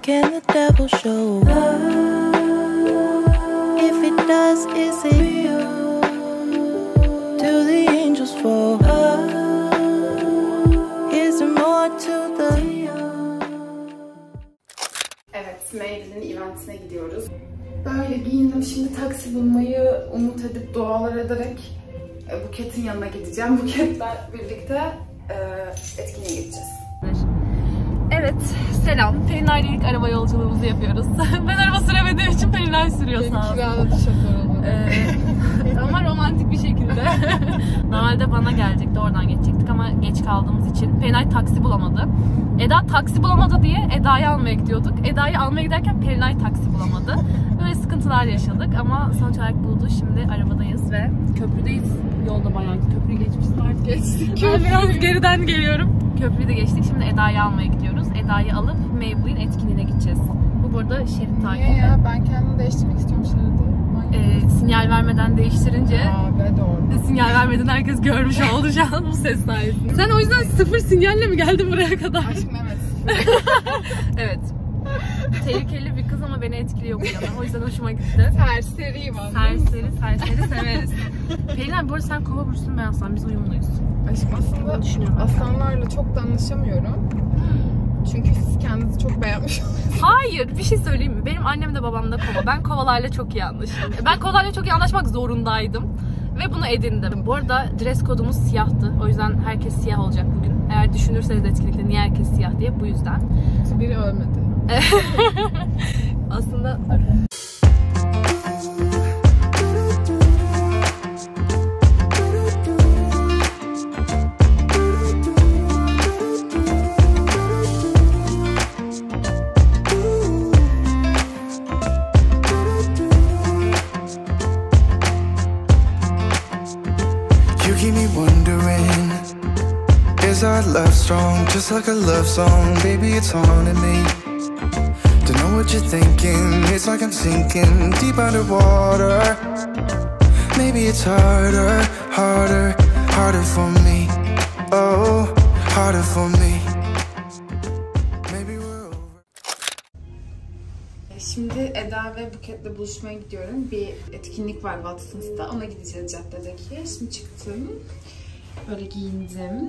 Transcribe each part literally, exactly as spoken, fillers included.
can the devil show love? If it does, is it real? Do the angels fall? Is there more to the Evet, Maybelline eventine gidiyoruz. Böyle giyindim. Şimdi taksi bulmayı umut edip dualar ederek e, Buket'in yanına gideceğim. Buket'le birlikte e, etkinliğe gideceğiz. Evet, selam. Pelinay'la ilk araba yolculuğumuzu yapıyoruz. Ben araba süremediğim için Pelinay sürüyor sağ olsun. Kiraladı şoför oldu. Ee, ama romantik bir şekilde. Normalde bana gelecekti, oradan geçecektik ama geç kaldığımız için. Pelinay taksi bulamadı. Eda taksi bulamadı diye Eda'yı almaya gidiyorduk. Eda'yı almaya giderken Pelinay taksi bulamadı. Böyle sıkıntılar yaşadık ama sonuç olarak buldu. Şimdi arabadayız ve köprüdeyiz. Yolda bayağı köprüyü geçmişiz artık. Geçtik. Ben biraz geriden geliyorum. Köprüyü de geçtik. Şimdi Eda'yı almaya gidiyoruz. Eda'yı alıp Maybelline etkinliğine gideceğiz. Bu burada şerit takibi. Niye ya? Ben kendimi değiştirmek istiyorum şeridi. Ee, sinyal vermeden değiştirince Aa, be doğru. sinyal vermeden herkes görmüş oldu şu an bu ses sayesinde. Sen o yüzden sıfır sinyalle mi geldin buraya kadar? Aşkım evet. Evet. Tehlikeli bir kız ama beni etkiliyor bu yana. O yüzden hoşuma gitti. Serseriyim anladın mı? Serseri, serseri severiz. Pelin bu arada sen kova burcusun, ben aslan. Biz uyumluyuz. Aşkım aslında düşünüyorum. aslanlarla çok da anlaşamıyorum. Çünkü siz kendinizi çok beğenmiş oluyorsunuz. Hayır, bir şey söyleyeyim mi? Benim annem de babam da kova. Ben kovalarla çok iyi anlaşırım. Ben kovalarla çok iyi anlaşmak zorundaydım. Ve bunu edindim. Bu arada dress kodumuz siyahtı. O yüzden herkes siyah olacak bugün. Eğer düşünürseniz etkinlikte niye herkes siyah diye, bu yüzden. Biri ölmedi. Aslında... Is our love strong, just like a love song? Baby, it's haunting me. Don't know what you're thinking. It's like I'm sinking deep underwater. Maybe it's harder, harder, harder for me. Oh, harder for me. Maybe we're over. Şimdi Eda ve Buket'le buluşmaya gidiyorum. Bir etkinlik var Watson's'ta. Ona gideceğiz caddedeki. Şimdi çıktım. Böyle giyindim.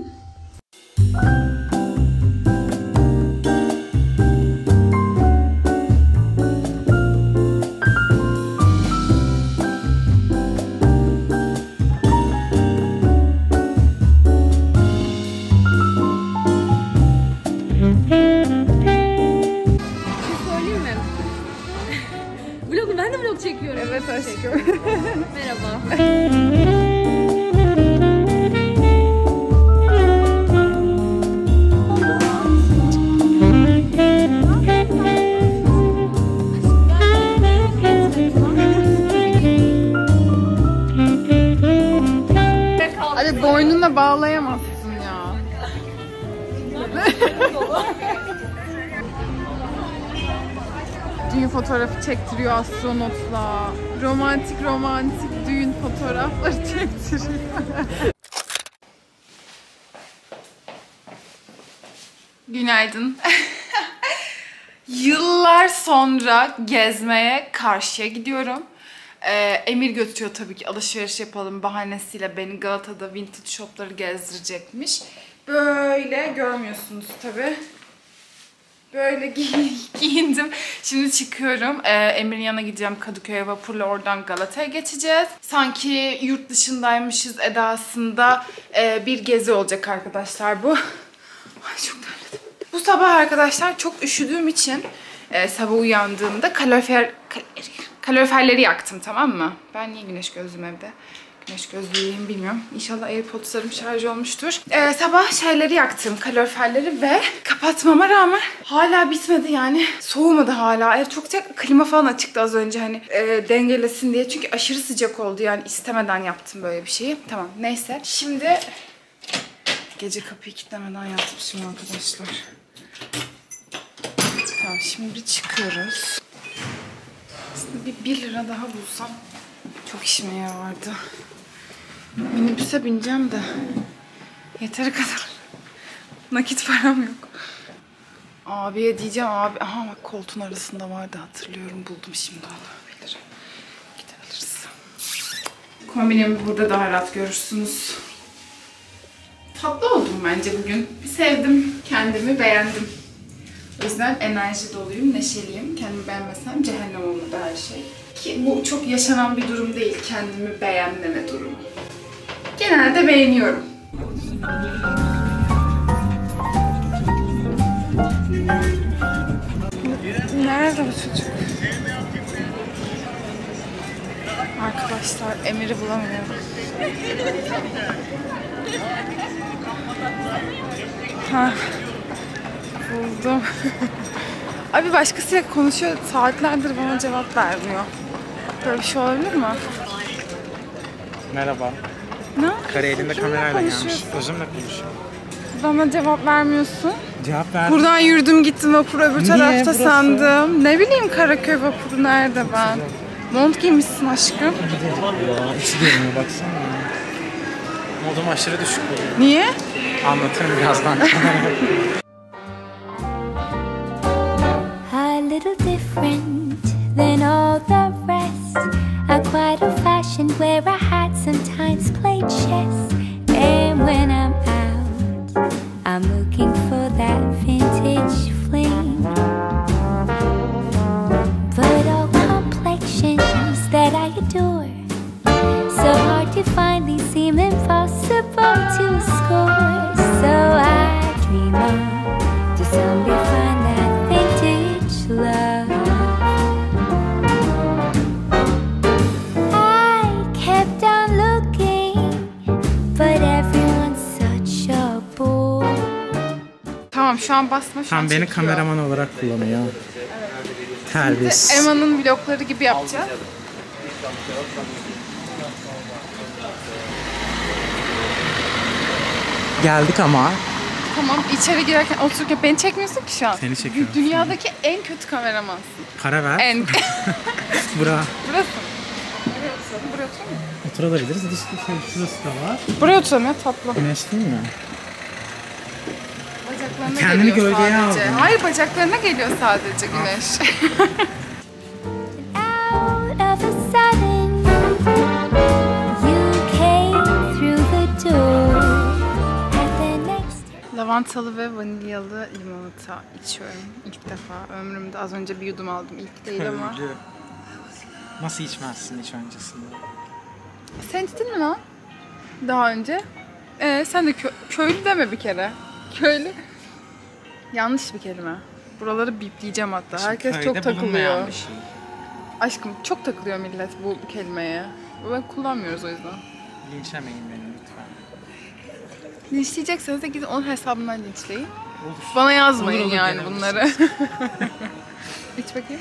Vlog, ben de vlog çekiyorum. Evet aşkım. Merhaba. Hadi boynunla bağlayamazsın ya. Düğün fotoğrafı çektiriyor astronotla. Romantik romantik düğün fotoğrafları çektiriyor. Günaydın. Yıllar sonra gezmeye Karşı'ya gidiyorum. Ee, Emir götürüyor tabii ki, alışveriş yapalım bahanesiyle, beni Galata'da vintage shopları gezdirecekmiş. Böyle görmüyorsunuz tabii. Böyle giyindim. Şimdi çıkıyorum. Ee, Emir'in yanına gideceğim, Kadıköy'e vapurla, oradan Galata'ya geçeceğiz. Sanki yurt dışındaymışız edasında e, bir gezi olacak arkadaşlar bu. Ay çok terledim. Bu sabah arkadaşlar çok üşüdüğüm için e, sabah uyandığımda kalorifer... Kal kaloriferleri yaktım, tamam mı? Ben niye güneş gözlüğüm evde? Güneş gözlüğüm bilmiyorum. İnşallah AirPods'larım şarj olmuştur. Ee, sabah şeyleri yaktım, kaloriferleri, ve kapatmama rağmen hala bitmedi yani. Soğumadı hala. Ev çok sıcak. Klima falan açıktı az önce, hani e, dengelesin diye. Çünkü aşırı sıcak oldu yani, istemeden yaptım böyle bir şeyi. Tamam neyse. Şimdi gece kapıyı kilitlemeden yatmışım arkadaşlar. Tamam şimdi çıkıyoruz. Aslında bir bir lira daha bulsam çok işime yarardı. Minibüse bineceğim de yeteri kadar nakit param yok. Abiye diyeceğim abi. Aha bak koltuğun arasında vardı hatırlıyorum. Buldum şimdi onu. Bilirim. Gider alırız. Kombinimi burada daha rahat görürsünüz. Tatlı oldum bence bugün. Bir sevdim. Kendimi beğendim. O yüzden enerji doluyum, neşeliyim. Kendimi beğenmesem cehennem olmadı her şey. Ki bu çok yaşanan bir durum değil. Kendimi beğenmeme durumu. Genelde beğeniyorum. Nerede bu çocuk? Arkadaşlar Emir'i bulamıyorum. Ha, buldum. Abi başkasıyla konuşuyor, saatlerdir bana cevap vermiyor. Böyle bir şey olabilir mi? Merhaba. Ne? Kare elinde kamerayla gelmiş. Özümle konuşuyor. Bana cevap vermiyorsun. Cevap ver. Buradan yürüdüm gittim vapur öbür Niye tarafta burası? sandım. Ne bileyim Karaköy vapuru nerede ben? Mont giymişsin aşkım. Ya içi görünüyor baksana. Modum aşırı düşük bugün. Niye? Anlatırım birazdan. A little different than all the rest. I'm quite old-fashioned where I had sometimes played chess. And when I'm out, I'm looking for that vintage fling. But all complexions that I adore, so hard to find, these seem impossible to score. So I dream on to someday find that vintage love. I kept on looking, but everyone's such a bore. Tamam şu an basma şu an Tam beni çekiyor. kameraman olarak kullanıyor. Terbiyesiz. Emma'nın vlogları gibi yapacağız. Geldik ama. Tamam içeri girerken otururken beni çekmiyorsun ki şu an. Seni çekiyorum. Dünyadaki en kötü kameramansın. Para ver. En... Bura. Burası. Buraya oturalım. Buraya oturalım mı? Oturabiliriz. İşte şey, şurası da var. Buraya oturalım ya tatlı. Güneş değil mi? Bacaklarına Kendini geliyor gölgeye sadece. aldın. Hayır bacaklarına geliyor sadece güneş. Out of a sudden, you came through the door. At the next Lavantalı ve vanilyalı limonata içiyorum ilk defa ömrümde. Az önce bir yudum aldım ilk değil ama. Köylü. Nasıl içmezsin hiç öncesinde? Sen içtin mi lan? Daha önce. Ee, sen de kö- köylü deme bir kere. Köylü. Yanlış bir kelime. Buraları bipleyeceğim hatta. Herkes Köyde çok takılıyor. bulunmayan bir şey. Aşkım çok takılıyor millet bu kelimeye. Ben kullanmıyoruz o yüzden. Linçlemeyin beni lütfen. Linçleyecekseniz de gidin onun hesabından linçleyin. Olur. Bana yazmayın Olur, olur, yani gene bunları. İç bakayım.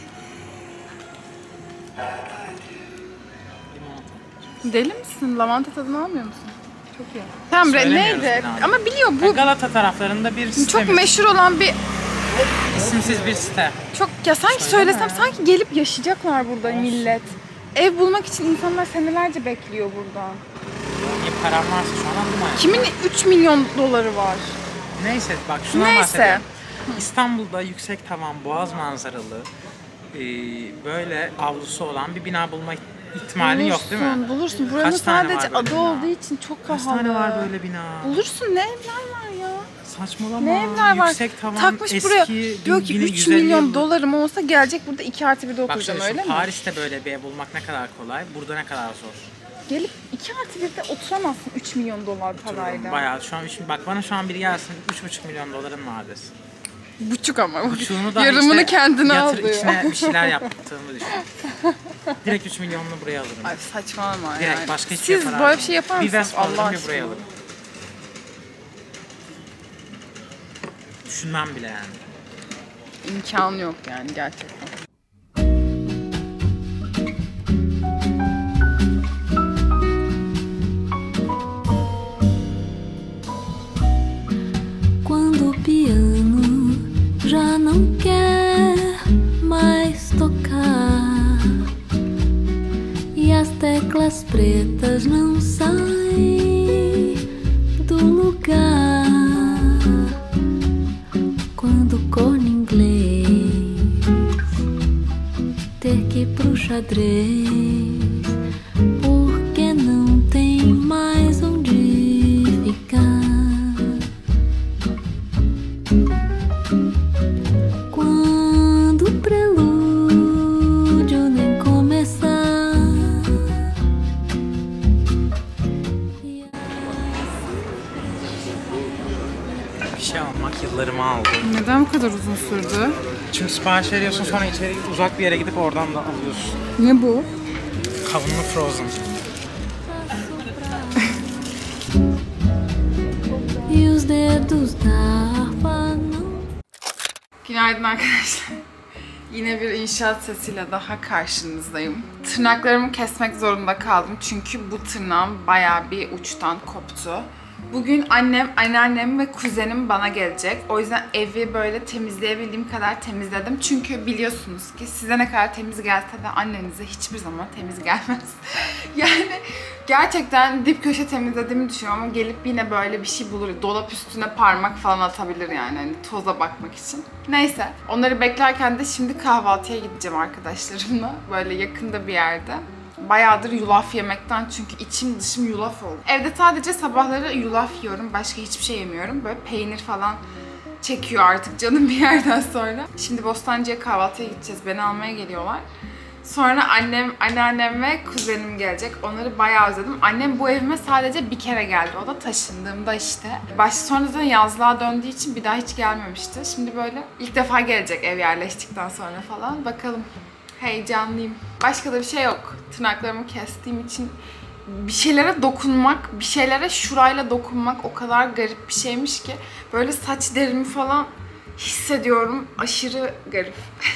Deli misin? Lavanta tadını almıyor musun? Çok iyi. Tamam re- Söylemiyoruz neydi? bile abi. Ama biliyor bu Galata taraflarında bir site. çok meşhur olan bir İsimsiz bir site. çok ya sanki Söyleme söylesem ya. sanki gelip yaşayacaklar burada millet. Ev bulmak için insanlar senelerce bekliyor buradan. İyi param varsa şu an aldım yani. Kimin üç milyon doları var? Neyse bak şundan Neyse. bahsediyorum. İstanbul'da yüksek tavan, boğaz manzaralı, e, böyle avlusu olan bir bina bulma ihtimali yok değil mi? Bulursun, bulursun. Buranın Kaç tane sadece var böyle adı bina? olduğu için çok Kaç pahalı. tane var böyle bina? Bulursun ne evler var ya. Saçmalama. Ne evler var. Yüksek tavan, Takmış eski, buraya. Diyor ki bin- üç yüz elli milyon yıllık. dolarım olsa gelecek burada iki artı birde Bak oturacağım şöyle öyle düşün, mi? Paris'te böyle bir ev bulmak ne kadar kolay, burada ne kadar zor. Gelip iki artı birde oturamazsın üç milyon dolar parayla. Bayağı şu an üç- bak bana şu an biri gelsin üç buçuk milyon doların var desin. Buçuk ama. Buçuğunu da Yarımını işte kendine yatır, alıyor. içine bir şeyler yaptığımı düşün. Direkt üç milyonunu buraya alırım. Ay saçmalama Direkt yani. başka hiçbir Siz para böyle bir şey yapar Bir mısınız? Vespa Allah alırım bir buraya aşkına. alırım. Düşünmem bile yani. İmkanı yok yani gerçekten. quando o piano já não quer mais tocar e as teclas pretas não saem do lugar. Quando o três, porque não tem mais onde ficar. Quando o prelúdio nem começar. Bir şey almak yıllarımı aldı. Neden bu kadar uzun sürdü? Çünkü sipariş veriyorsun, sonra içeri uzak bir yere gidip oradan da alıyorsun. Ne bu? Kavunlu frozen. E os dedos da harpa não. Günaydın arkadaşlar. Yine bir inşaat sesiyle daha karşınızdayım. Tırnaklarımı kesmek zorunda kaldım çünkü bu tırnağım bayağı bir uçtan koptu. Bugün annem, anneannem ve kuzenim bana gelecek. O yüzden evi böyle temizleyebildiğim kadar temizledim. Çünkü biliyorsunuz ki size ne kadar temiz gelse de annenize hiçbir zaman temiz gelmez. Yani gerçekten dip köşe temizlediğimi düşünüyorum ama gelip yine böyle bir şey bulur. Dolap üstüne parmak falan atabilir yani hani toza bakmak için. Neyse, onları beklerken de şimdi kahvaltıya gideceğim arkadaşlarımla. Böyle yakında bir yerde. Bayağıdır yulaf yemekten çünkü içim dışım yulaf oldu. Evde sadece sabahları yulaf yiyorum. Başka hiçbir şey yemiyorum. Böyle peynir falan çekiyor artık canım bir yerden sonra. Şimdi Bostancı'ya kahvaltıya gideceğiz. Beni almaya geliyorlar. Sonra annem, anneannem ve kuzenim gelecek. Onları bayağı özledim. Annem bu evime sadece bir kere geldi. O da taşındığımda işte. Baş sonradan yazlığa döndüğü için bir daha hiç gelmemişti. Şimdi böyle ilk defa gelecek ev yerleştikten sonra falan. Bakalım. Heyecanlıyım. Başka da bir şey yok. Tırnaklarımı kestiğim için bir şeylere dokunmak, bir şeylere şurayla dokunmak o kadar garip bir şeymiş ki. Böyle saç derimi falan hissediyorum. Aşırı garip.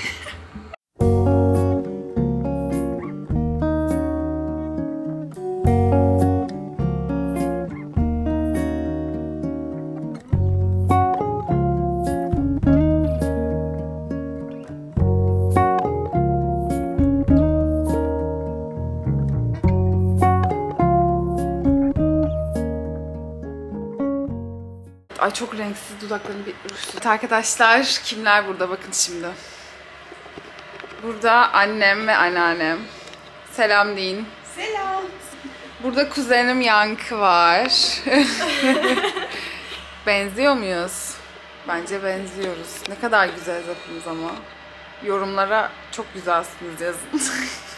Ay çok renksiz dudaklarım bir rüstet. Arkadaşlar kimler burada bakın şimdi. Burada annem ve anneannem. Selam deyin. Selam. Burada kuzenim Yankı var. Benziyor muyuz? Bence benziyoruz. Ne kadar güzeliz hepimiz ama. Yorumlara çok güzelsiniz yazın.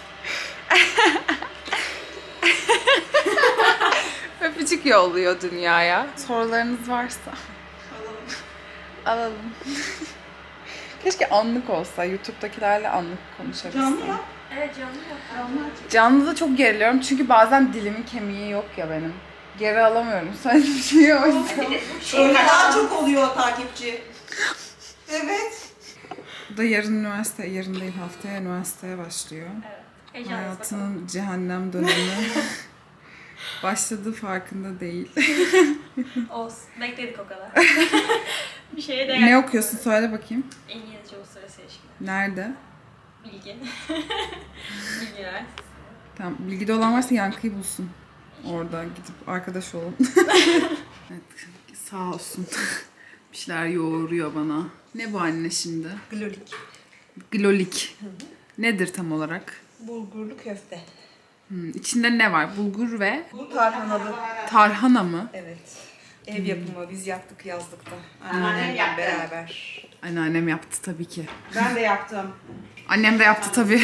Öpücük yolluyor dünyaya. Sorularınız varsa. Alalım. Alalım. Keşke anlık olsa. YouTube'dakilerle anlık konuşabilsem. Canlı yap. Evet canım yok. Canlı da çok geriliyorum çünkü bazen dilimin kemiği yok ya benim. Geri alamıyorum söylediğim şeyi o yüzden. Öyle daha çok oluyor takipçi. Evet. Bu da yarın üniversite, yarın değil haftaya üniversiteye başlıyor. Evet. Hayatının cehennem dönemi başladığı farkında değil. Olsun. Bekledik o kadar. Bir şeye değer. Ne okuyorsun söyle bakayım. İngilizce uluslararası ilişkiler. Nerede? Bilgi. Bilgiler. Tamam, bilgide olan varsa Yankı'yı bulsun. Orada gidip arkadaş olun. Evet, sağ olsun. Bir şeyler yoğuruyor bana. Ne bu anne şimdi? Glorik. Glolik. Nedir tam olarak? Bulgurlu köfte. Hmm, içinde ne var? Bulgur ve Bu tarhanalı. tarhana mı? Evet. Ev yapımı biz yaptık yazlıkta. Annemle beraber. Anneannem yaptı tabii ki. Ben de yaptım. Annem de yaptı tabii.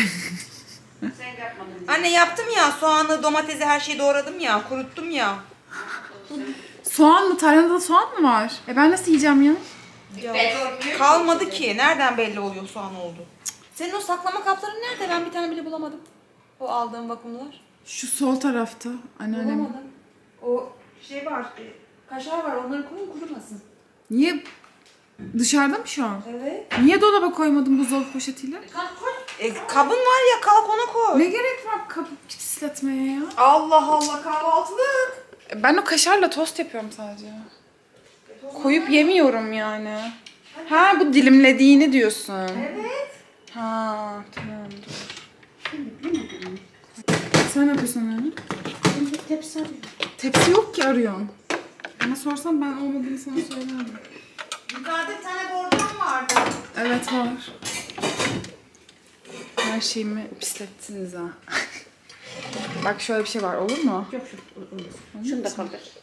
Anne yaptım ya, soğanı, domatesi, her şeyi doğradım ya, kuruttum ya. Soğan mı? Tarhanada soğan mı var? E ben nasıl yiyeceğim ya? Ya kalmadı ki. Nereden belli oluyor soğan oldu? Senin o saklama kapların nerede? Ben bir tane bile bulamadım. O aldığım vakumlar. Şu sol tarafta. Anneannem. Bulamadım. O şey var, e, kaşar var. Onları koyun kurumasın. Niye? Dışarıda mı şu an? Evet. Niye dolaba koymadın buzdolabı poşetiyle? E, kabın var ya, kalk ona koy. Ne gerek var kapı pisletmeye ya? Allah Allah, kahvaltılık. E, Ben o kaşarla tost yapıyorum sadece. Koyup yemiyorum yani. Ha bu dilimlediğini diyorsun. Evet. Ha tamam dur. Sen ne yapıyorsun anne? Tepsi arıyorum. Tepsi yok ki arıyorsun. Bana sorsan ben olmadığını sana söylerdim. Yukarıda bir tane borcam vardı. Evet var. Her şeyimi pislettiniz ha. Bak şöyle bir şey var, olur mu? Yok şu, şunu da kaldır.